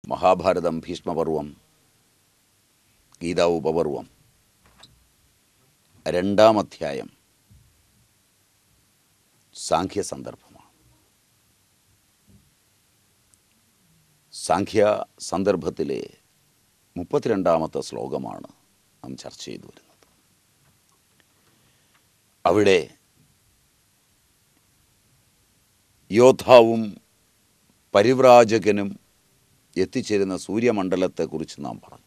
മഹാഭാരതം ഭീഷ്മപർവം, ഗീതാ ഉപപർവം, 2-ാം അധ്യായം സാഖ്യ സന്ദർഭമാണ്. സാഖ്യ സന്ദർഭത്തിലെ 32-ാമത്തെ ശ്ലോകമാണ് നാം ചർച്ച ചെയ്തു വരുന്നത്. അവിടെ യോദ്ധാവും പരിവ്രാജകനും എത്തിച്ചേരുന്ന സൂര്യമണ്ഡലത്തെക്കുറിച്ച് നാം പറഞ്ഞു.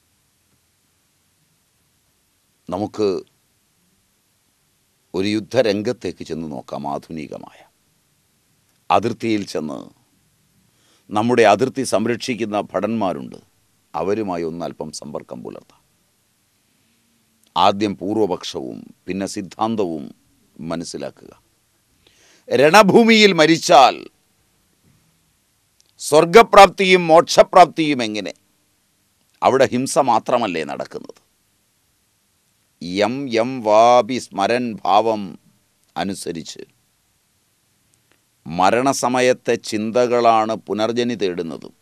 നമുക്ക് ഒരു യുദ്ധരംഗത്തേക്ക് ചെന്ന് നോക്കാം. ആധുനികമായ അതിർത്തിയിൽ ചെന്ന് നമ്മുടെ അതിർത്തി സംരക്ഷിക്കുന്ന ഭടന്മാരുണ്ട്. അവരുമായി ഒന്നല്പം സമ്പർക്കം പുലർത്താം. ആദ്യം പൂർവപക്ഷവും പിന്നെ സിദ്ധാന്തവും മനസ്സിലാക്കുക. രണഭൂമിയിൽ മരിച്ചാൽ സ്വർഗപ്രാപ്തിയും മോക്ഷപ്രാപ്തിയും എങ്ങനെ? അവിടെ ഹിംസ മാത്രമല്ലേ നടക്കുന്നത്? യം യം വാപി സ്മരൻ ഭാവം അനുസരിച്ച് മരണസമയത്തെ ചിന്തകളാണ് പുനർജനി തേടുന്നതും.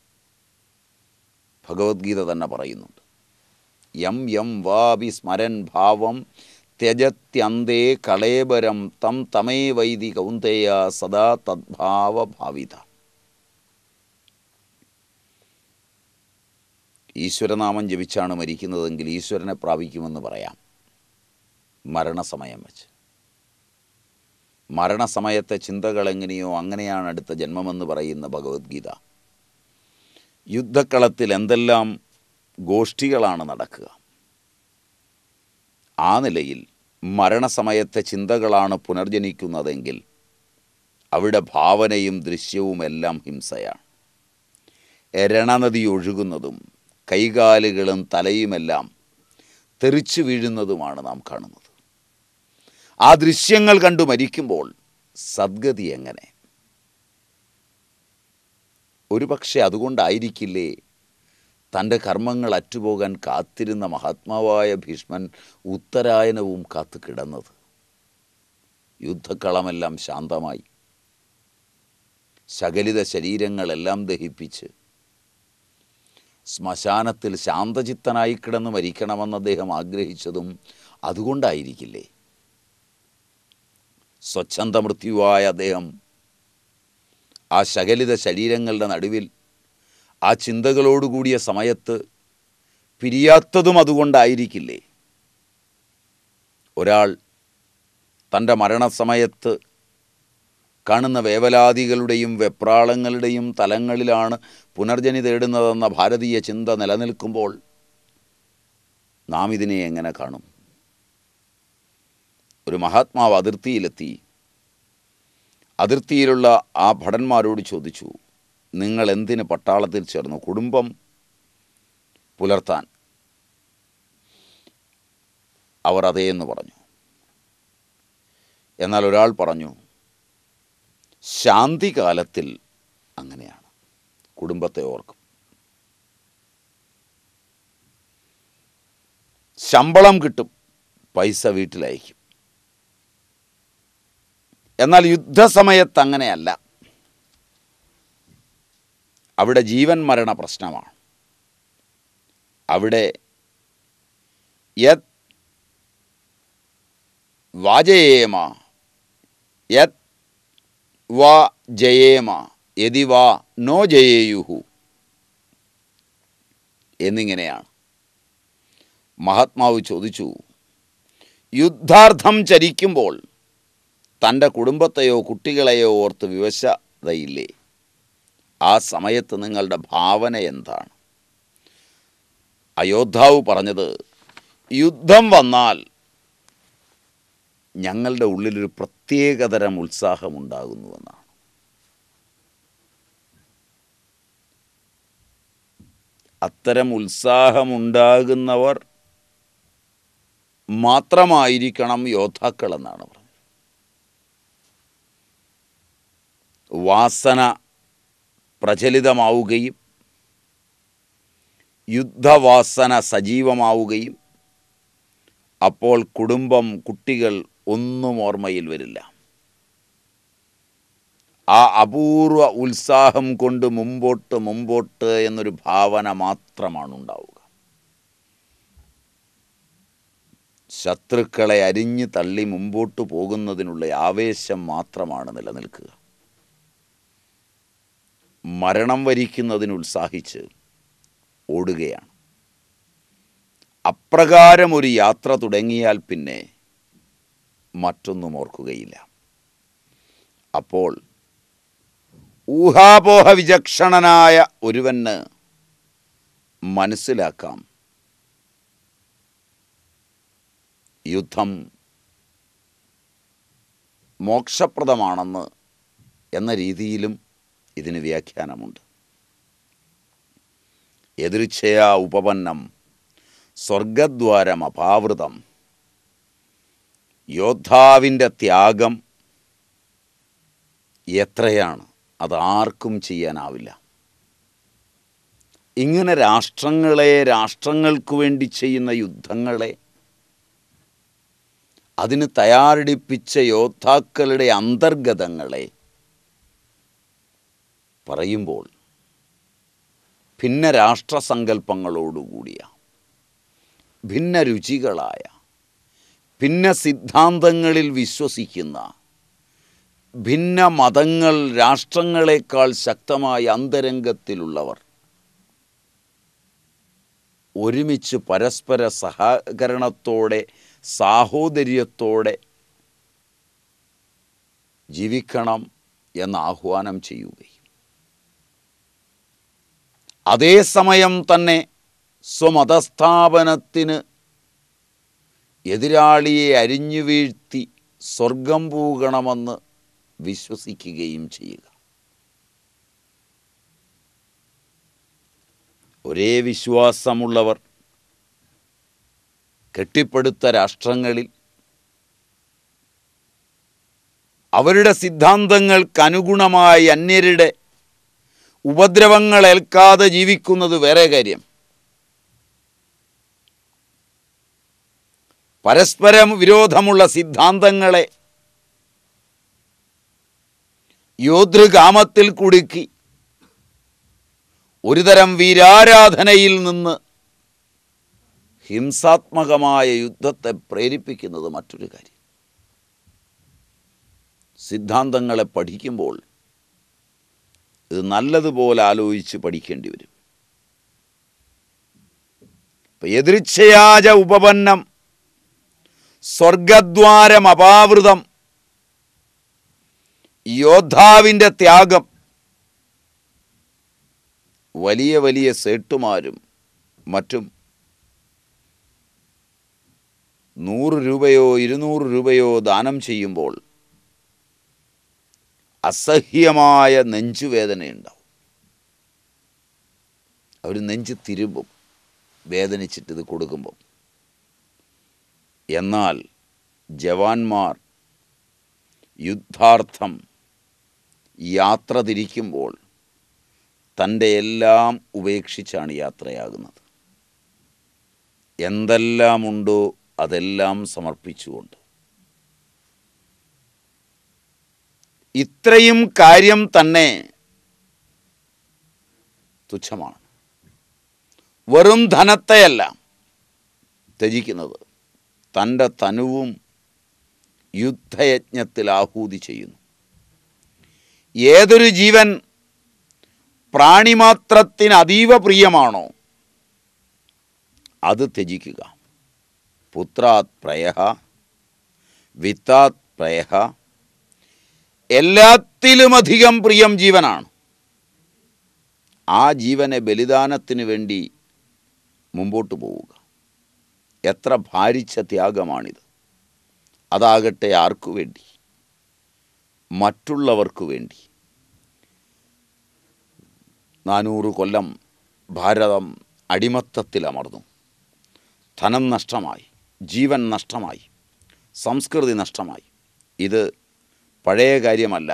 ഭഗവത്ഗീത തന്നെ പറയുന്നുണ്ട്, യം യം വാപി സ്മരൻ ഭാവം ത്യജത്യന്തേ കളേബരം തം തമേ വൈദി കൗന്ദേയ സദാ തദ്ഭാവ ഭാവിത. ഈശ്വരനാമം ജപിച്ചാണ് മരിക്കുന്നതെങ്കിൽ ഈശ്വരനെ പ്രാപിക്കുമെന്ന് പറയാം. മരണസമയം വെച്ച് മരണസമയത്തെ ചിന്തകൾ എങ്ങനെയോ അങ്ങനെയാണ് അടുത്ത ജന്മമെന്ന് പറയുന്ന ഭഗവത്ഗീത. യുദ്ധക്കളത്തിൽ എന്തെല്ലാം ഗോഷ്ഠികളാണ് നടക്കുക. ആ നിലയിൽ മരണസമയത്തെ ചിന്തകളാണ് പുനർജനിക്കുന്നതെങ്കിൽ അവിടെ ഭാവനയും ദൃശ്യവും എല്ലാം ഹിംസയാണ്. രണനദി ഒഴുകുന്നതും കൈകാലുകളും തലയുമെല്ലാം തെറിച്ചു വീഴുന്നതുമാണ് നാം കാണുന്നത്. ആ ദൃശ്യങ്ങൾ കണ്ടു മരിക്കുമ്പോൾ സദ്ഗതി എങ്ങനെ? ഒരുപക്ഷെ അതുകൊണ്ടായിരിക്കില്ലേ തൻ്റെ കർമ്മങ്ങൾ അറ്റുപോകാൻ കാത്തിരുന്ന മഹാത്മാവായ ഭീഷ്മൻ ഉത്തരായനവും കാത്തു കിടന്നത്. യുദ്ധക്കളമെല്ലാം ശാന്തമായി, സകലിത ശരീരങ്ങളെല്ലാം ദഹിപ്പിച്ച് ശ്മശാനത്തിൽ ശാന്തചിത്തനായി കിടന്ന് മരിക്കണമെന്ന് അദ്ദേഹം ആഗ്രഹിച്ചതും അതുകൊണ്ടായിരിക്കില്ലേ? സ്വച്ഛന്ത മൃത്യുവായ അദ്ദേഹം ആ സകലിത ശരീരങ്ങളുടെ നടുവിൽ ആ ചിന്തകളോടുകൂടിയ സമയത്ത് പിരിയാത്തതും അതുകൊണ്ടായിരിക്കില്ലേ? ഒരാൾ തൻ്റെ മരണസമയത്ത് കാണുന്ന വേവലാതികളുടെയും വെപ്രാളങ്ങളുടെയും തലങ്ങളിലാണ് പുനർജനി തേടുന്നതെന്ന ഭാരതീയ ചിന്ത നിലനിൽക്കുമ്പോൾ നാം ഇതിനെ എങ്ങനെ കാണും? ഒരു മഹാത്മാവ് അതിർത്തിയിലെത്തി. അതിർത്തിയിലുള്ള ആ ഭടന്മാരോട് ചോദിച്ചു, നിങ്ങൾ എന്തിന് പട്ടാളത്തിൽ ചേർന്നു? കുടുംബം പുലർത്താൻ. അവർ അതേയെന്ന് പറഞ്ഞു. എന്നാൽ ഒരാൾ പറഞ്ഞു, ശാന്തികാലത്തിൽ അങ്ങനെയാണ്, കുടുംബത്തെ ഓർക്കും. ശമ്പളം കിട്ടും, പൈസ വീട്ടിലയക്കും. എന്നാൽ യുദ്ധസമയത്ത് അങ്ങനെയല്ല. അവിടെ ജീവൻ മരണ പ്രശ്നമാണ്. അവിടെ യത് വാജയേമ യത് വാ ജയേമ യതി വാ നോ ജയേയുഹു എന്നിങ്ങനെയാണ്. മഹാത്മാവ് ചോദിച്ചു, യുദ്ധാർത്ഥം ചരിക്കുമ്പോൾ തൻ്റെ കുടുംബത്തെയോ കുട്ടികളെയോ ഓർത്ത് വിവശതയില്ലേ? ആ സമയത്ത് നിങ്ങളുടെ ഭാവന എന്താണ്? അയോദ്ധാവ് പറഞ്ഞത്, യുദ്ധം വന്നാൽ ഞങ്ങളുടെ ഉള്ളിലൊരു പ്രത്യേകതരം ഉത്സാഹമുണ്ടാകുന്നുവെന്നാണ്. അത്തരം ഉത്സാഹമുണ്ടാകുന്നവർ മാത്രമായിരിക്കണം യോദ്ധാക്കളെന്നാണ് പറഞ്ഞത്. വാസന പ്രചലിതമാവുകയും യുദ്ധവാസന സജീവമാവുകയും അപ്പോൾ കുടുംബം, കുട്ടികൾ ഒന്നും ഓർമ്മയിൽ വരില്ല. ആ അപൂർവ ഉത്സാഹം കൊണ്ട് മുമ്പോട്ട് എന്നൊരു ഭാവന മാത്രമാണ് ഉണ്ടാവുക. ശത്രുക്കളെ അരിഞ്ഞു തള്ളി മുമ്പോട്ട് പോകുന്നതിനുള്ള ആവേശം മാത്രമാണ് നിലനിൽക്കുക. മരണം വരിക്കുന്നതിന് ഉത്സാഹിച്ച് ഓടുകയാണ്. അപ്രകാരം ഒരു യാത്ര തുടങ്ങിയാൽ പിന്നെ മറ്റൊന്നും ഓർക്കുകയില്ല. അപ്പോൾ ഊഹാപോഹ വിചക്ഷണനായ ഒരുവന് മനസ്സിലാക്കാം, യുദ്ധം മോക്ഷപ്രദമാണെന്ന് എന്ന രീതിയിലും ഇതിന് വ്യാഖ്യാനമുണ്ട്. യദൃച്ഛയാ ഉപപന്നം സ്വർഗദ്വാരം അപാവൃതം. യോദ്ധാവിൻ്റെ ത്യാഗം എത്രയാണ്, അതാർക്കും ചെയ്യാനാവില്ല. ഇങ്ങനെ രാഷ്ട്രങ്ങൾക്ക് വേണ്ടി ചെയ്യുന്ന യുദ്ധങ്ങളെ, അതിന് തയ്യാറെടുപ്പിച്ച യോദ്ധാക്കളുടെ അന്തർഗതങ്ങളെ പറയുമ്പോൾ ഭിന്ന രാഷ്ട്രസങ്കല്പങ്ങളോടുകൂടിയ, ഭിന്ന രുചികളായ, ഭിന്ന സിദ്ധാന്തങ്ങളിൽ വിശ്വസിക്കുന്ന, ഭിന്ന മതങ്ങൾ, രാഷ്ട്രങ്ങളെക്കാൾ ശക്തമായ അന്തരംഗത്തിലുള്ളവർ ഒരുമിച്ച് പരസ്പര സഹകരണത്തോടെ, സാഹോദര്യത്തോടെ ജീവിക്കണം എന്ന് ആഹ്വാനം ചെയ്യുകയും അതേസമയം തന്നെ സ്വമതസ്ഥാപനത്തിന് എതിരാളിയെ അരിഞ്ഞു വീഴ്ത്തി സ്വർഗം പൂകണമെന്ന് വിശ്വസിക്കുകയും ചെയ്യുക. ഒരേ വിശ്വാസമുള്ളവർ കെട്ടിപ്പടുത്ത രാഷ്ട്രങ്ങളിൽ അവരുടെ സിദ്ധാന്തങ്ങൾക്കനുഗുണമായി അന്യരുടെ ഉപദ്രവങ്ങൾ ഏൽക്കാതെ ജീവിക്കുന്നത് വേറെ കാര്യം. പരസ്പരം വിരോധമുള്ള സിദ്ധാന്തങ്ങളെ യോദ്ധൃകാമത്തിൽ കുടുക്കി ഒരുതരം വീരാരാധനയിൽ നിന്ന് ഹിംസാത്മകമായ യുദ്ധത്തെ പ്രേരിപ്പിക്കുന്നത് മറ്റൊരു കാര്യം. സിദ്ധാന്തങ്ങളെ പഠിക്കുമ്പോൾ ഇത് നല്ലതുപോലെ ആലോചിച്ച് പഠിക്കേണ്ടി വരും. യദൃച്ഛയാജ ഉപപന്നം സ്വർഗദ്വാരം അപാവൃതം. യോദ്ധാവിൻ്റെ ത്യാഗം. വലിയ വലിയ സേട്ടുമാരും മറ്റും 100 രൂപയോ 200 രൂപയോ ദാനം ചെയ്യുമ്പോൾ അസഹ്യമായ നെഞ്ചുവേദനയുണ്ടാവും. അവർ നെഞ്ച് തിരുമ്പും വേദനിച്ചിട്ട് ഇത് കൊടുക്കുമ്പോൾ. എന്നാൽ ജവാന്മാർ യുദ്ധാർത്ഥം യാത്ര തിരിക്കുമ്പോൾ തൻ്റെ എല്ലാം ഉപേക്ഷിച്ചാണ് യാത്രയാകുന്നത്. എന്തെല്ലാം ഉണ്ടോ അതെല്ലാം സമർപ്പിച്ചുകൊണ്ട്. ഇത്രയും കാര്യം തന്നെ തുച്ഛമാണ്. വെറും ധനത്തെയല്ല ത്യജിക്കുന്നത്, തൻ്റെ തനുവും യുദ്ധയജ്ഞത്തിൽ ആഹൂതി ചെയ്യുന്നു. ഏതൊരു ജീവൻ പ്രാണിമാത്രത്തിന് അതീവ പ്രിയമാണോ അത് ത്യജിക്കുക. പുത്രാത് പ്രയഃ, വിത്താത് പ്രയഃ. എല്ലാത്തിലുമധികം പ്രിയം ജീവനാണ്. ആ ജീവനെ ബലിദാനത്തിന് വേണ്ടി മുമ്പോട്ട് പോവുക. എത്ര ഭാരിച്ച ത്യാഗമാണിത്. അതാകട്ടെ ആർക്കു വേണ്ടി? മറ്റുള്ളവർക്കു വേണ്ടി. 400 കൊല്ലം ഭാരതം അടിമത്തത്തിലമർന്നു. ധനം നഷ്ടമായി, ജീവൻ നഷ്ടമായി, സംസ്കൃതി നഷ്ടമായി. ഇത് പഴയ കാര്യമല്ല.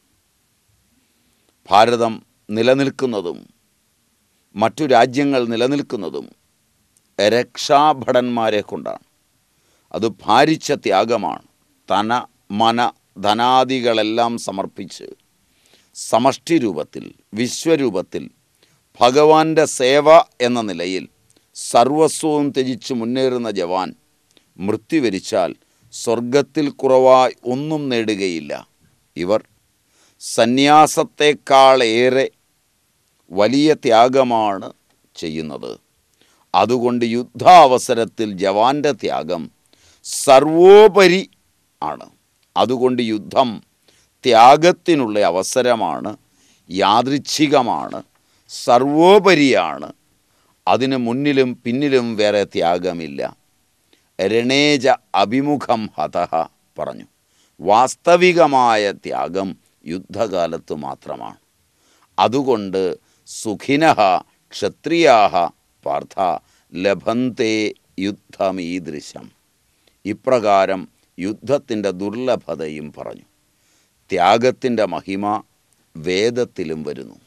ഭാരതം നിലനിൽക്കുന്നതും മറ്റു രാജ്യങ്ങൾ നിലനിൽക്കുന്നതും രക്ഷാഭടന്മാരെ കൊണ്ടാണ്. അത് ഭാരിച്ച ത്യാഗമാണ്. തന മന ധനാദികളെല്ലാം സമർപ്പിച്ച് സമഷ്ടി രൂപത്തിൽ, വിശ്വരൂപത്തിൽ ഭഗവാന്റെ സേവ എന്ന നിലയിൽ സർവസ്വവും ത്യജിച്ച് മുന്നേറുന്ന ജവാൻ മൃത്യു വരിച്ചാൽ സ്വർഗത്തിൽ കുറവായി ഒന്നും നേടുകയില്ല. ഇവർ സന്യാസത്തെക്കാളേറെ വലിയ ത്യാഗമാണ് ചെയ്യുന്നത്. അതുകൊണ്ട് യുദ്ധാവസരത്തിൽ ജവാന്റെ ത്യാഗം സർവോപരി ആണ്. അതുകൊണ്ട് യുദ്ധം ത്യാഗത്തിനുള്ള അവസരമാണ്, യാദൃച്ഛികമാണ്, സർവോപരിയാണ്. അതിന് മുന്നിലും പിന്നിലും വേറെ ത്യാഗമില്ല. രണേജ അഭിമുഖം ഹതഃ പറഞ്ഞു. വാസ്തവികമായ ത്യാഗം യുദ്ധകാലത്ത് മാത്രമാണ്. അതുകൊണ്ട് സുഖിനഃ ക്ഷത്രിയാഃ പാർത്ഥ ലഭന്തെ യുദ്ധമീദൃശം. ഇപ്രകാരം യുദ്ധത്തിൻ്റെ ദുർലഭതയും പറഞ്ഞു. ത്യാഗത്തിൻ്റെ മഹിമ വേദത്തിലും വരുന്നു.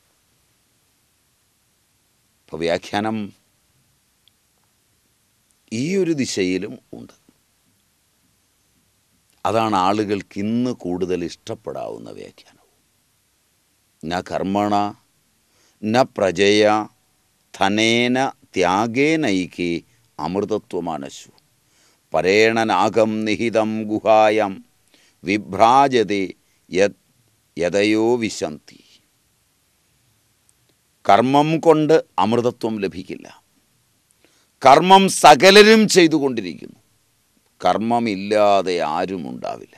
അപ്പോൾ വ്യാഖ്യാനം ഈ ഒരു ദിശയിലും ഉണ്ട്. അതാണ് ആളുകൾക്ക് ഇന്ന് കൂടുതൽ ഇഷ്ടപ്പെടാവുന്ന വ്യാഖ്യാനം. ന കർമ്മണ ന പ്രജയ ധനേന ത്യാഗേനൈകേ അമൃതത്വമാനശു പരേണനാഗം നിഹിതം ഗുഹായം വിഭ്രാജതേ യതയോ വിശന്തി. കർമ്മം കൊണ്ട് അമൃതത്വം ലഭിക്കില്ല. കർമ്മം സകലരും ചെയ്തുകൊണ്ടിരിക്കുന്നു. കർമ്മമില്ലാതെ ആരും ഉണ്ടാവില്ല.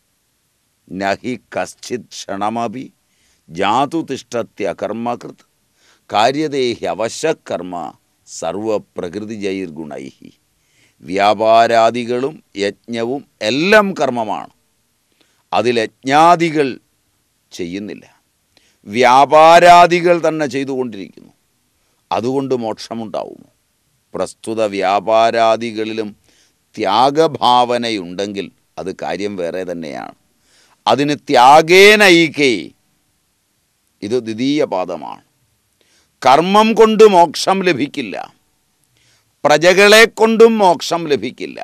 നഹി കശ്ചിത് ക്ഷണമപി ജാതു തിഷ്ഠത്യകർമ്മകൃത് കാര്യദേഹി അവശകർമ്മ സർവപ്രകൃതിജൈർഗുണൈ. വ്യാപാരാദികളും യജ്ഞവും എല്ലാം കർമ്മമാണ്. അതിൽ യജ്ഞാദികൾ ചെയ്യുന്നില്ല, വ്യാപാരാദികൾ തന്നെ ചെയ്തുകൊണ്ടിരിക്കുന്നു. അതുകൊണ്ട് മോക്ഷമുണ്ടാവുമോ? പ്രസ്തുത വ്യാപാരാദികളിലും ത്യാഗഭാവനയുണ്ടെങ്കിൽ അത് കാര്യം വേറെ തന്നെയാണ്. അതിന് ത്യാഗേനൈകേ, ഇത് ദ്വിതീയ പാദമാണ്. കർമ്മം കൊണ്ട് മോക്ഷം ലഭിക്കില്ല, പ്രജകളെ കൊണ്ടും മോക്ഷം ലഭിക്കില്ല.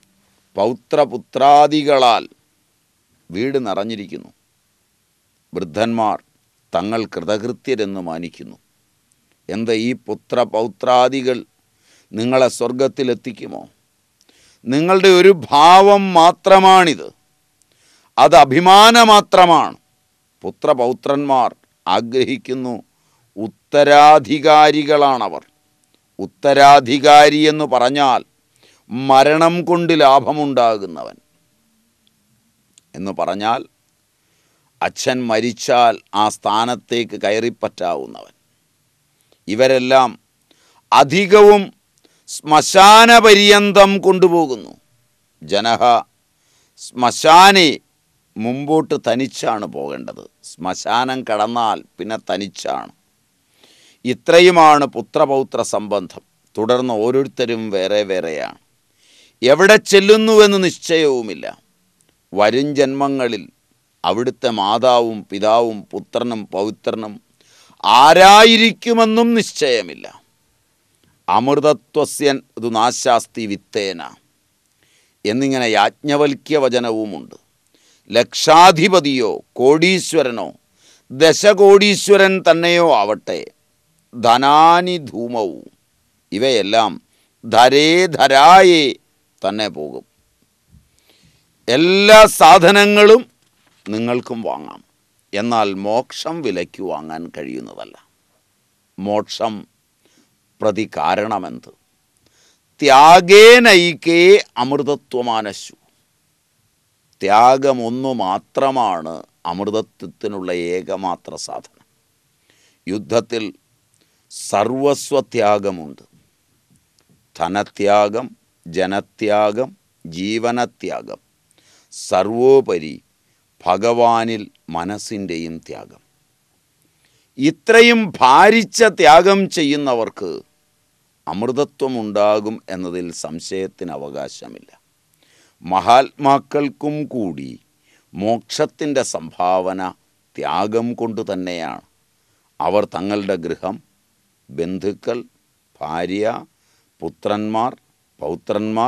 പൗത്രപുത്രാദികളാൽ വീട് നിറഞ്ഞിരിക്കുന്നു. വൃദ്ധന്മാർ തങ്ങൾ കൃതകൃത്യരെന്ന് മാനിക്കുന്നു. എന്താ ഈ പുത്രപൗത്രാദികൾ നിങ്ങളെ സ്വർഗത്തിലെത്തിക്കുമോ? നിങ്ങളുടെ ഒരു ഭാവം മാത്രമാണിത്, അത് അഭിമാനമാത്രമാണ്. പുത്രപൗത്രന്മാർ ആഗ്രഹിക്കുന്നു, ഉത്തരാധികാരികളാണവർ. ഉത്തരാധികാരി എന്ന് പറഞ്ഞാൽ മരണം കൊണ്ട് ലാഭമുണ്ടാകുന്നവൻ എന്ന് പറഞ്ഞാൽ അച്ഛൻ മരിച്ചാൽ ആ സ്ഥാനത്തേക്ക് കയറിപ്പറ്റാവുന്നവൻ. ഇവരെല്ലാം അധികവും ശ്മശാനപര്യന്തം കൊണ്ടുപോകുന്നു. ജനഹ ശ്മശാനെ, മുമ്പോട്ട് തനിച്ചാണ് പോകേണ്ടത്. ശ്മശാനം കടന്നാൽ പിന്നെ തനിച്ചാണ്. ഇത്രയുമാണ് പുത്രപൗത്ര സംബന്ധം. തുടർന്ന് ഓരോരുത്തരും വേറെ വേറെയാണ്. എവിടെ ചെല്ലുന്നുവെന്ന് നിശ്ചയവുമില്ല. വരും ജന്മങ്ങളിൽ അവിടുത്തെ മാതാവും പിതാവും പുത്രനും പൗത്രനും ആരായിരിക്കുമെന്നും നിശ്ചയമില്ല. അമൃതത്വസ്യൻ ഇതു നാശാസ്തി വിത്തേന എന്നിങ്ങനെ യാജ്ഞവൽക്യ വചനവുമുണ്ട്. ലക്ഷാധിപതിയോ കോടീശ്വരനോ ദശകോടീശ്വരൻ തന്നെയോ ആവട്ടെ, ധനാനി ധൂമവും ഇവയെല്ലാം ധരേ ധരായേ തന്നെ പോകും. എല്ലാ സാധനങ്ങളും നിങ്ങൾക്കും വാങ്ങാം, എന്നാൽ മോക്ഷം വിലയ്ക്ക് വാങ്ങാൻ കഴിയുന്നതല്ല. മോക്ഷം പ്രതി കാരണമെന്ത്? ത്യാഗേനൈകേ അമൃതത്വമാനശു. ത്യാഗമൊന്നു മാത്രമാണ് അമൃതത്വത്തിനുള്ള ഏകമാത്ര സാധനം. യുദ്ധത്തിൽ സർവസ്വത്യാഗമുണ്ട്. ധനത്യാഗം, ജനത്യാഗം, ജീവനത്യാഗം, സർവോപരി ഭഗവാനിൽ മനസ്സിൻ്റെയും ത്യാഗം. ഇത്രയും ഭാരിച്ച ത്യാഗം ചെയ്യുന്നവർക്ക് അമൃതത്വമുണ്ടാകും എന്നതിൽ സംശയത്തിന് അവകാശമില്ല. മഹാത്മാക്കൾക്കും കൂടി മോക്ഷത്തിൻ്റെ സംഭാവന ത്യാഗം കൊണ്ടു തന്നെയാണ്. അവർ തങ്ങളുടെ ഗൃഹം, ബന്ധുക്കൾ, ഭാര്യ, പുത്രന്മാർ, പൗത്രന്മാർ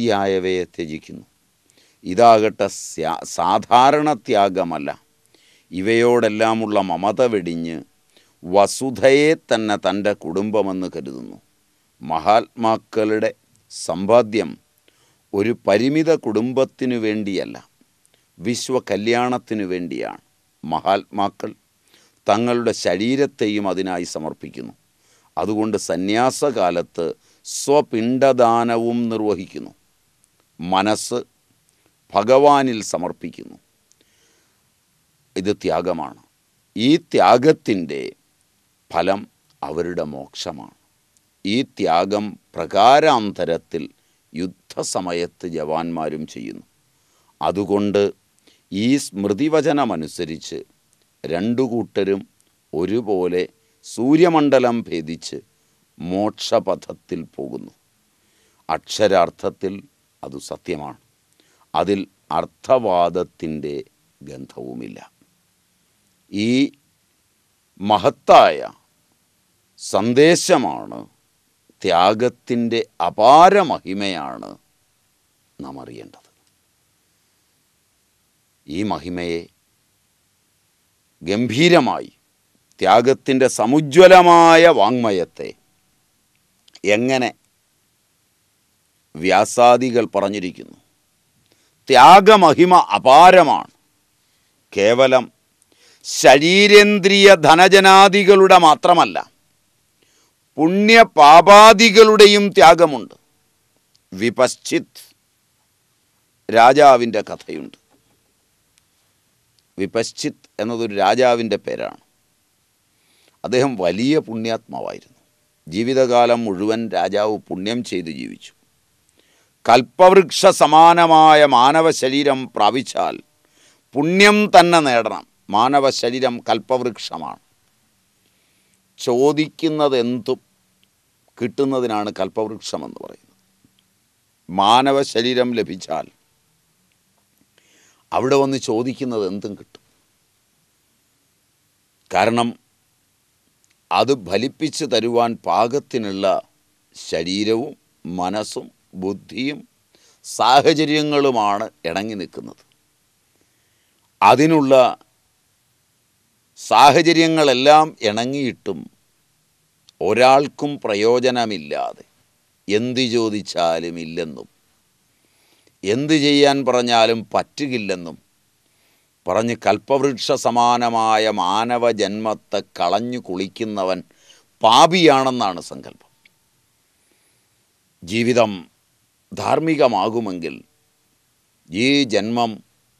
ആദിയായവയെ ത്യജിക്കുന്നു. ഇതാകട്ടെ സാധാരണ ത്യാഗമല്ല. ഇവയോടെല്ലാമുള്ള മമത വെടിഞ്ഞ് വസുധയെ തന്നെ തൻ്റെ കുടുംബമെന്ന് കരുതുന്നു. മഹാത്മാക്കളുടെ സമ്പാദ്യം ഒരു പരിമിത കുടുംബത്തിനു വേണ്ടിയല്ല, വിശ്വകല്യാണത്തിനു വേണ്ടിയാണ്. മഹാത്മാക്കൾ തങ്ങളുടെ ശരീരത്തെയും അതിനായി സമർപ്പിക്കുന്നു. അതുകൊണ്ട് സന്യാസകാലത്ത് സ്വപിണ്ഡദാനവും നിർവഹിക്കുന്നു. മനസ്സ് ഭഗവാനിൽ സമർപ്പിക്കുന്നു. ഇത് ത്യാഗമാണ്. ഈ ത്യാഗത്തിൻ്റെ ഫലം അവരുടെ മോക്ഷമാണ്. ഈ ത്യാഗം പ്രകാരാന്തരത്തിൽ യുദ്ധസമയത്ത് ജവാന്മാരും ചെയ്യുന്നു. അതുകൊണ്ട് ഈ സ്മൃതിവചനമനുസരിച്ച് രണ്ടു കൂട്ടരും ഒരുപോലെ സൂര്യമണ്ഡലം ഭേദിച്ച് മോക്ഷപഥത്തിൽ പോകുന്നു. അക്ഷരാർത്ഥത്തിൽ അത് സത്യമാണ്. അതിൽ അർത്ഥവാദത്തിൻ്റെ ഗന്ധവുമില്ല. ഈ മഹത്തായ സന്ദേശമാണ്, ത്യാഗത്തിൻ്റെ അപാര മഹിമയാണ് നാം അറിയേണ്ടത്. ഈ മഹിമയെ ഗംഭീരമായി, ത്യാഗത്തിൻ്റെ സമുജ്വലമായ വാങ്മയത്തെ എങ്ങനെ വ്യാസാദികൾ പറഞ്ഞിരിക്കുന്നു. ത്യാഗമഹിമ അപാരമാണ്. കേവലം ശരീരേന്ദ്രിയ ധനജനാദികളുടെ മാത്രമല്ല, പുണ്യപാപാദികളുടെയും ത്യാഗമുണ്ട്. വിപശ്ചിത് രാജാവിൻ്റെ കഥയുണ്ട്. വിപശ്ചിത് എന്നതൊരു രാജാവിൻ്റെ പേരാണ്. അദ്ദേഹം വലിയ പുണ്യാത്മാവായിരുന്നു. ജീവിതകാലം മുഴുവൻ രാജാവ് പുണ്യം ചെയ്ത് ജീവിച്ചു. കൽപ്പവൃക്ഷ സമാനമായ മാനവ ശരീരം പ്രാപിച്ചാൽ പുണ്യം തന്നെ നേടണം. മാനവ ശരീരം കൽപ്പവൃക്ഷമാണ്. ചോദിക്കുന്നതെന്തും കിട്ടുന്നതിനാണ് കൽപ്പവൃക്ഷമെന്ന് പറയുന്നത്. മാനവ ശരീരം ലഭിച്ചാൽ അവിടെ വന്ന് ചോദിക്കുന്നത് എന്തും കിട്ടും. കാരണം അത് ഫലിപ്പിച്ച് തരുവാൻ പാകത്തിനുള്ള ശരീരവും മനസ്സും ബുദ്ധിയും സാഹചര്യങ്ങളുമാണ് ഇണങ്ങി നിൽക്കുന്നത്. അതിനുള്ള സാഹചര്യങ്ങളെല്ലാം ഇണങ്ങിയിട്ടും ഒരാൾക്കും പ്രയോജനമില്ലാതെ എന്ത് ചോദിച്ചാലും ഇല്ലെന്നും എന്ത് ചെയ്യാൻ പറഞ്ഞാലും പറ്റുകില്ലെന്നും പറഞ്ഞ് കൽപ്പവൃക്ഷ സമാനമായ മാനവ ജന്മത്തെ കളഞ്ഞു കുളിക്കുന്നവൻ പാപിയാണെന്നാണ് സങ്കല്പം. ജീവിതം ധാർമ്മികമാകുമെങ്കിൽ ഈ ജന്മം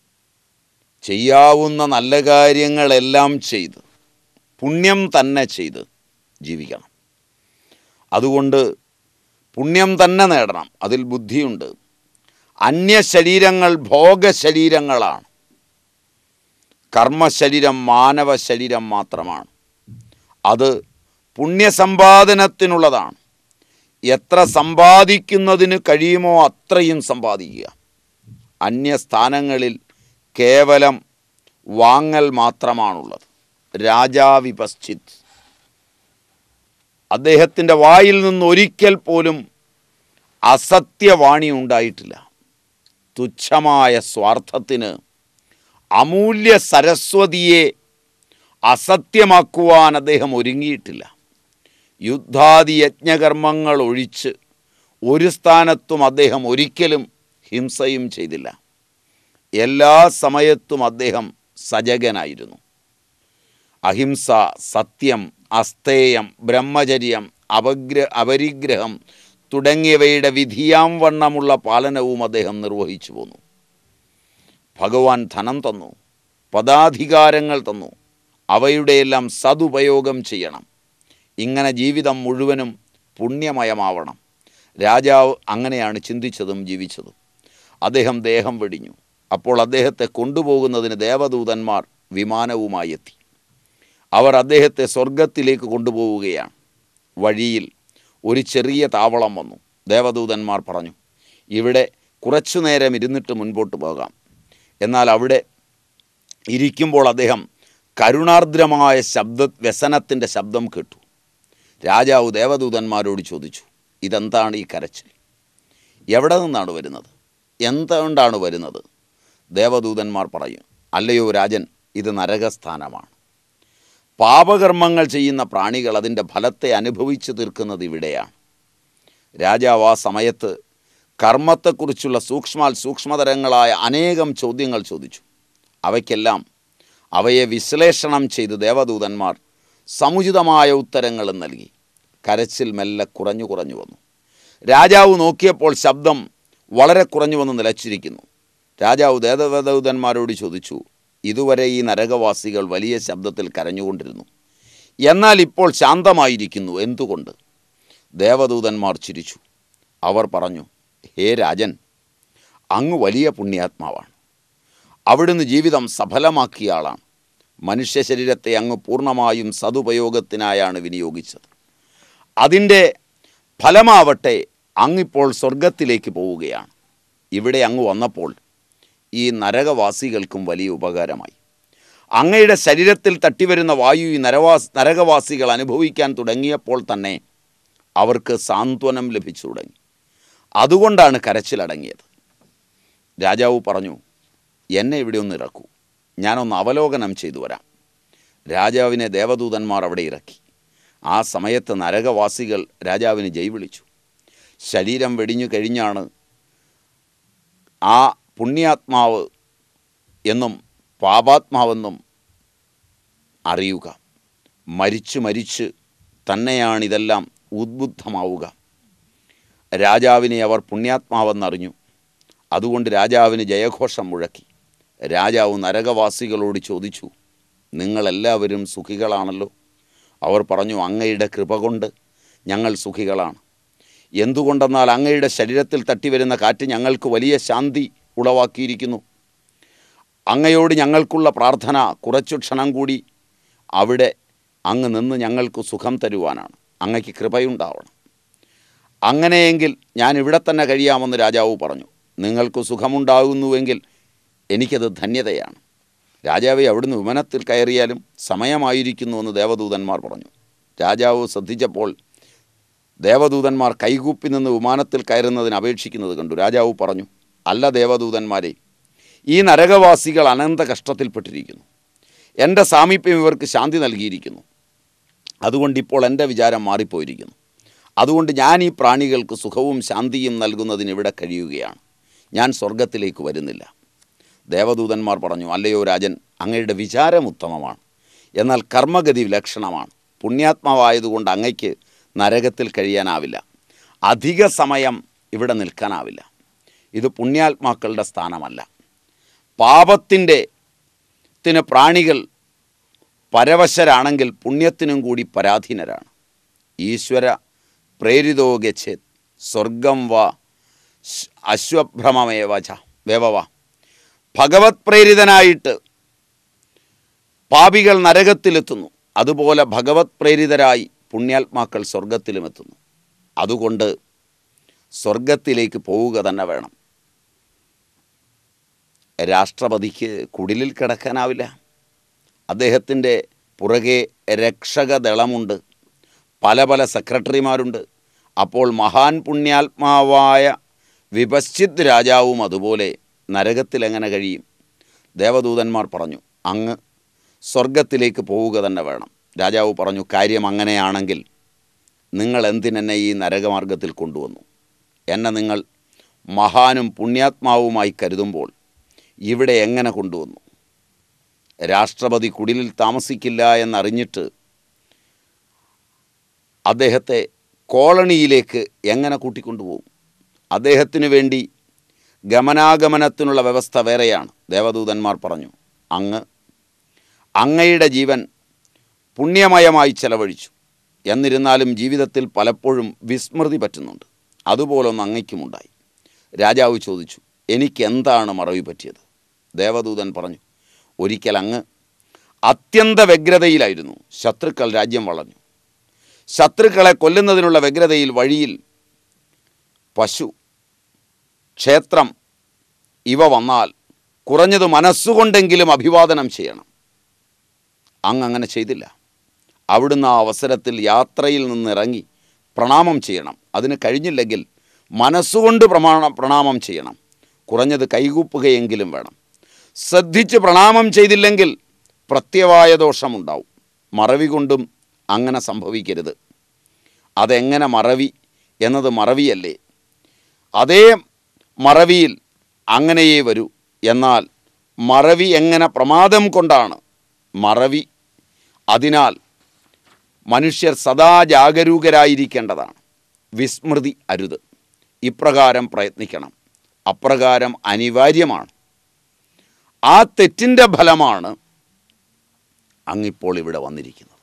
ചെയ്യാവുന്ന നല്ല കാര്യങ്ങളെല്ലാം ചെയ്ത് പുണ്യം തന്നെ ചെയ്ത് ജീവിക്കണം. അതുകൊണ്ട് പുണ്യം തന്നെ നേടണം. അതിൽ ബുദ്ധിയുണ്ട്. അന്യശരീരങ്ങൾ ഭോഗശരീരങ്ങളാണ്. കർമ്മശരീരം മാനവ ശരീരം മാത്രമാണ്. അത് പുണ്യസമ്പാദനത്തിനുള്ളതാണ്. എത്ര സമ്പാദിക്കുന്നതിന് കഴിയുമോ അത്രയും സമ്പാദിക്കുക. അന്യസ്ഥാനങ്ങളിൽ കേവലം വാങ്ങൽ മാത്രമാണുള്ളത്. രാജാവിപശ്ചിത്, അദ്ദേഹത്തിൻ്റെ വായിൽ നിന്ന് ഒരിക്കൽ പോലും അസത്യവാണി ഉണ്ടായിട്ടില്ല. തുച്ഛമായ സ്വാർത്ഥത്തിന് അമൂല്യ സരസ്വതിയെ അസത്യമാക്കുവാൻ അദ്ദേഹം ഒരുങ്ങിയിട്ടില്ല. യുദ്ധാദി യജ്ഞകർമ്മങ്ങൾ ഒഴിച്ച് ഒരു സ്ഥാനത്തും അദ്ദേഹം ഒരിക്കലും ഹിംസയും ചെയ്തില്ല. എല്ലാ സമയത്തും അദ്ദേഹം സജഗനായിരുന്നു. അഹിംസ, സത്യം, അസ്തേയം, ബ്രഹ്മചര്യം, അപരിഗ്രഹം തുടങ്ങിയവയുടെ വിധിയാം വണ്ണമുള്ള പാലനവും അദ്ദേഹം നിർവഹിച്ചു പോന്നു. ഭഗവാൻ ധനം തന്നു, പദാധികാരങ്ങൾ തന്നു. അവയുടെയെല്ലാം സതുപയോഗം ചെയ്യണം. ഇങ്ങനെ ജീവിതം മുഴുവനും പുണ്യമയമാവണം. രാജാവ് അങ്ങനെയാണ് ചിന്തിച്ചതും ജീവിച്ചതും. അദ്ദേഹം ദേഹം വെടിഞ്ഞു. അപ്പോൾ അദ്ദേഹത്തെ കൊണ്ടുപോകുന്നതിന് ദേവദൂതന്മാർ വിമാനവുമായി എത്തി. അവർ അദ്ദേഹത്തെ സ്വർഗത്തിലേക്ക് കൊണ്ടുപോവുകയാണ്. വഴിയിൽ ഒരു ചെറിയ താവളം വന്നു. ദേവദൂതന്മാർ പറഞ്ഞു, ഇവിടെ കുറച്ചു നേരം ഇരുന്നിട്ട് മുൻപോട്ട് പോകാം. എന്നാൽ അവിടെ ഇരിക്കുമ്പോൾ അദ്ദേഹം കരുണാർദ്രമായ വ്യസനത്തിൻ്റെ ശബ്ദം കേട്ടു. രാജാവ് ദേവദൂതന്മാരോട് ചോദിച്ചു, ഇതെന്താണ് ഈ കരച്ചിൽ? എവിടെ നിന്നാണ് വരുന്നത്? എന്തുകൊണ്ടാണ് വരുന്നത്? ദേവദൂതന്മാർ പറയും, അല്ലയോ രാജൻ, ഇത് നരകസ്ഥാനമാണ്. പാപകർമ്മങ്ങൾ ചെയ്യുന്ന പ്രാണികൾ അതിൻ്റെ ഫലത്തെ അനുഭവിച്ചു തീർക്കുന്നത് ഇവിടെയാണ്. രാജാവ് ആ സമയത്ത് കർമ്മത്തെക്കുറിച്ചുള്ള സൂക്ഷ്മതരങ്ങളായ അനേകം ചോദ്യങ്ങൾ ചോദിച്ചു. അവയ്ക്കെല്ലാം അവയെ വിശ്ലേഷണം ചെയ്ത് ദേവദൂതന്മാർ സമുചിതമായ ഉത്തരങ്ങളും നൽകി. കരച്ചിൽ മെല്ലെ കുറഞ്ഞു വന്നു. രാജാവ് നോക്കിയപ്പോൾ ശബ്ദം വളരെ കുറഞ്ഞു വന്ന് നിലച്ചിരിക്കുന്നു. രാജാവ് ദേവദൂതന്മാരോട് ചോദിച്ചു, ഇതുവരെ ഈ നരകവാസികൾ വലിയ ശബ്ദത്തിൽ കരഞ്ഞുകൊണ്ടിരുന്നു, എന്നാൽ ഇപ്പോൾ ശാന്തമായിരിക്കുന്നു, എന്തുകൊണ്ട്? ദേവദൂതന്മാർ ചിരിച്ചു. അവർ പറഞ്ഞു, ഹേ രാജൻ, അങ്ങ് വലിയ പുണ്യാത്മാവാണ്. അവിടുന്ന് ജീവിതം സഫലമാക്കിയ ആളാണ്. മനുഷ്യ ശരീരത്തെ അങ്ങ് പൂർണ്ണമായും സതുപയോഗത്തിനായാണ് വിനിയോഗിച്ചത്. അതിൻ്റെ ഫലമാവട്ടെ അങ്ങിപ്പോൾ സ്വർഗത്തിലേക്ക് പോവുകയാണ്. ഇവിടെ അങ്ങ് വന്നപ്പോൾ ഈ നരകവാസികൾക്കും വലിയ ഉപകാരമായി. അങ്ങയുടെ ശരീരത്തിൽ തട്ടിവരുന്ന വായു ഈ നരകവാസികൾ അനുഭവിക്കാൻ തുടങ്ങിയപ്പോൾ തന്നെ അവർക്ക് സാന്ത്വനം ലഭിച്ചു തുടങ്ങി. അതുകൊണ്ടാണ് കരച്ചിലടങ്ങിയത്. രാജാവ് പറഞ്ഞു, എന്നെ ഇവിടെ ഒന്ന് ഇറക്കൂ, ഞാനൊന്ന് അവലോകനം ചെയ്തു വരാം. രാജാവിനെ ദേവദൂതന്മാർ അവിടെ ഇറക്കി. ആ സമയത്ത് നരകവാസികൾ രാജാവിന് ജയ് വിളിച്ചു. ശരീരം വെടിഞ്ഞു കഴിഞ്ഞാണ് ആ പുണ്യാത്മാവ് എന്നും പാപാത്മാവെന്നും അറിയുക. മരിച്ച് തന്നെയാണിതെല്ലാം ഉദ്ബുദ്ധമാവുക. രാജാവിനെ അവർ പുണ്യാത്മാവെന്നറിഞ്ഞു. അതുകൊണ്ട് രാജാവിന് ജയഘോഷം മുഴക്കി. രാജാവ് നരകവാസികളോട് ചോദിച്ചു, നിങ്ങളെല്ലാവരും സുഖികളാണല്ലോ? അവർ പറഞ്ഞു, അങ്ങയുടെ കൃപ കൊണ്ട് ഞങ്ങൾ സുഖികളാണ്. എന്തുകൊണ്ടെന്നാൽ അങ്ങയുടെ ശരീരത്തിൽ തട്ടിവരുന്ന കാറ്റ് ഞങ്ങൾക്ക് വലിയ ശാന്തി ഉളവാക്കിയിരിക്കുന്നു. അങ്ങയോട് ഞങ്ങൾക്കുള്ള പ്രാർത്ഥന കുറച്ചു ക്ഷണം കൂടി അവിടെ അങ്ങ് നിന്ന് ഞങ്ങൾക്ക് സുഖം തരുവാനാണ്. അങ്ങയ്ക്ക് കൃപയുണ്ടാവണം. അങ്ങനെയെങ്കിൽ ഞാൻ ഇവിടെ തന്നെ കഴിയാമെന്ന് രാജാവ് പറഞ്ഞു. നിങ്ങൾക്ക് സുഖമുണ്ടാകുന്നുവെങ്കിൽ എനിക്കത് ധന്യതയാണ്. രാജാവെ, അവിടുന്ന് വിമാനത്തിൽ കയറിയാലും സമയമായിരിക്കുന്നുവെന്ന് ദേവദൂതന്മാർ പറഞ്ഞു. രാജാവ് ശ്രദ്ധിച്ചപ്പോൾ ദേവദൂതന്മാർ കൈകൂപ്പി നിന്ന് വിമാനത്തിൽ കയറുന്നതിന് അപേക്ഷിക്കുന്നത് കണ്ടു. രാജാവ് പറഞ്ഞു, അല്ല ദേവദൂതന്മാരെ, ഈ നരകവാസികൾ അനന്ത കഷ്ടത്തിൽപ്പെട്ടിരിക്കുന്നു. എൻ്റെ സാമീപ്യം ഇവർക്ക് ശാന്തി നൽകിയിരിക്കുന്നു. അതുകൊണ്ടിപ്പോൾ എൻ്റെ വിചാരം മാറിപ്പോയിരിക്കുന്നു. അതുകൊണ്ട് ഞാൻ ഈ പ്രാണികൾക്ക് സുഖവും ശാന്തിയും നൽകുന്നതിന് ഇവിടെ കഴിയുകയാണ്. ഞാൻ സ്വർഗത്തിലേക്ക് വരുന്നില്ല. ദേവദൂതന്മാർ പറഞ്ഞു, അല്ലയോ രാജൻ, അങ്ങയുടെ വിചാരം ഉത്തമമാണ്. എന്നാൽ കർമ്മഗതി വിലക്ഷണമാണ്. പുണ്യാത്മാവായതുകൊണ്ട് അങ്ങയ്ക്ക് നരകത്തിൽ കഴിയാനാവില്ല. അധിക സമയം ഇവിടെ നിൽക്കാനാവില്ല. ഇത് പുണ്യാത്മാക്കളുടെ സ്ഥാനമല്ല. പാപത്തിൻ്റെ പ്രാണികൾ പരവശരാണെങ്കിൽ പുണ്യത്തിനും കൂടി പരാധീനരാണ്. ഈശ്വര പ്രേരിതോ ഗച്ഛേത് സ്വർഗം വാ അശ്വഭ്രമമേവ. ഭഗവത് പ്രേരിതനായിട്ട് പാപികൾ നരകത്തിലെത്തുന്നു. അതുപോലെ ഭഗവത് പ്രേരിതരായി പുണ്യാത്മാക്കൾ സ്വർഗത്തിലുമെത്തുന്നു. അതുകൊണ്ട് സ്വർഗത്തിലേക്ക് പോവുക തന്നെ വേണം. രാഷ്ട്രപതിക്ക് കുടിലിൽ കിടക്കാനാവില്ല. അദ്ദേഹത്തിൻ്റെ പുറകെ രക്ഷകദളമുണ്ട്, പല സെക്രട്ടറിമാരുണ്ട്. അപ്പോൾ മഹാൻ പുണ്യാത്മാവായ വിപശ്ചിത് രാജാവും അതുപോലെ നരകത്തിലെങ്ങനെ കഴിയും? ദേവദൂതന്മാർ പറഞ്ഞു, അങ്ങ് സ്വർഗത്തിലേക്ക് പോവുക തന്നെ വേണം. രാജാവ് പറഞ്ഞു, കാര്യം അങ്ങനെയാണെങ്കിൽ നിങ്ങൾ എന്തിനെന്നെ ഈ നരകമാർഗത്തിൽ കൊണ്ടുവന്നു? എന്നെ നിങ്ങൾ മഹാനും പുണ്യാത്മാവുമായി കരുതുമ്പോൾ ഇവിടെ എങ്ങനെ കൊണ്ടുവന്നു? രാഷ്ട്രപതി കുടിലിൽ താമസിക്കില്ല എന്നറിഞ്ഞിട്ട് അദ്ദേഹത്തെ കോളനിയിലേക്ക് എങ്ങനെ കൂട്ടിക്കൊണ്ടുപോകും? അദ്ദേഹത്തിനു വേണ്ടി ഗമനാഗമനത്തിനുള്ള വ്യവസ്ഥ വേറെയാണ്. ദേവദൂതന്മാർ പറഞ്ഞു, അങ്ങയുടെ ജീവൻ പുണ്യമയമായി ചെലവഴിച്ചു. എന്നിരുന്നാലും ജീവിതത്തിൽ പലപ്പോഴും വിസ്മൃതി പറ്റുന്നുണ്ട്. അതുപോലൊന്ന് അങ്ങയ്ക്കുമുണ്ടായി. രാജാവ് ചോദിച്ചു, എനിക്കെന്താണ് മറവി പറ്റിയത്? ദേവദൂതൻ പറഞ്ഞു, ഒരിക്കൽ അങ്ങ് അത്യന്ത വ്യഗ്രതയിലായിരുന്നു. ശത്രുക്കൾ രാജ്യം വളഞ്ഞു. ശത്രുക്കളെ കൊല്ലുന്നതിനുള്ള വ്യഗ്രതയിൽ വഴിയിൽ പശു, ക്ഷേത്രം ഇവ വന്നാൽ കുറഞ്ഞത് മനസ്സുകൊണ്ടെങ്കിലും അഭിവാദനം ചെയ്യണം. അങ്ങനെ ചെയ്തില്ല. അവിടുന്ന് ആ അവസരത്തിൽ യാത്രയിൽ നിന്നിറങ്ങി പ്രണാമം ചെയ്യണം. അതിന് കഴിഞ്ഞില്ലെങ്കിൽ മനസ്സുകൊണ്ട് പ്രണാമം ചെയ്യണം. കുറഞ്ഞത് കൈകൂപ്പുകയെങ്കിലും വേണം. ശ്രദ്ധിച്ച് പ്രണാമം ചെയ്തില്ലെങ്കിൽ പ്രത്യവായ ദോഷമുണ്ടാവും. മറവി കൊണ്ടും അങ്ങനെ സംഭവിക്കരുത്. അതെങ്ങനെ മറവി എന്നത് മറവിയല്ലേ? അതേ മറവിയിൽ അങ്ങനെയേ വരൂ. എന്നാൽ മറവി എങ്ങനെ പ്രമാദം കൊണ്ടാണ് മറവി. അതിനാൽ മനുഷ്യർ സദാ ജാഗരൂകരായിരിക്കേണ്ടതാണ്. വിസ്മൃതി അരുത്. ഇപ്രകാരം പ്രയത്നിക്കണം, അപ്രകാരം അനിവാര്യമാണ്. ആ തെറ്റിൻ്റെ ഫലമാണ് അങ്ങിപ്പോൾ ഇവിടെ വന്നിരിക്കുന്നത്.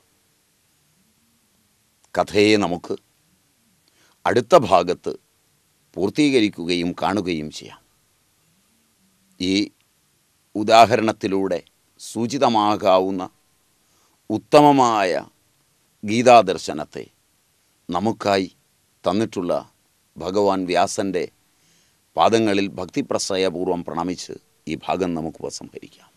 കഥയെ നമുക്ക് അടുത്ത ഭാഗത്ത് പൂർത്തീകരിക്കുകയും കാണുകയും ചെയ്യാം. ഈ ഉദാഹരണത്തിലൂടെ സൂചിതമാകാവുന്ന ഉത്തമമായ ഗീതാദർശനത്തെ നമുക്കായി തന്നിട്ടുള്ള ഭഗവാൻ വ്യാസൻ്റെ പാദങ്ങളിൽ ഭക്തിപ്രസയപൂർവം പ്രണമിച്ച് ഈ ഭാഗം നമുക്ക് ഉപസംഹരിക്കാം.